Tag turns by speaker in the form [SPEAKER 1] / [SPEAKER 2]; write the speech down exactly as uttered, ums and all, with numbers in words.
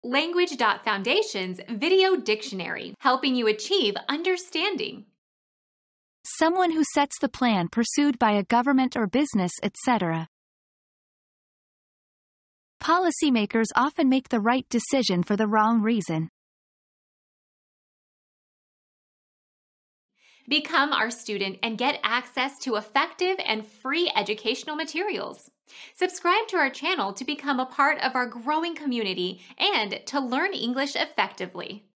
[SPEAKER 1] Language dot Foundation's Video Dictionary, helping you achieve understanding.
[SPEAKER 2] Someone who sets the plan pursued by a government or business, et cetera. Policymakers often make the right decision for the wrong reason.
[SPEAKER 1] Become our student and get access to effective and free educational materials. Subscribe to our channel to become a part of our growing community and to learn English effectively.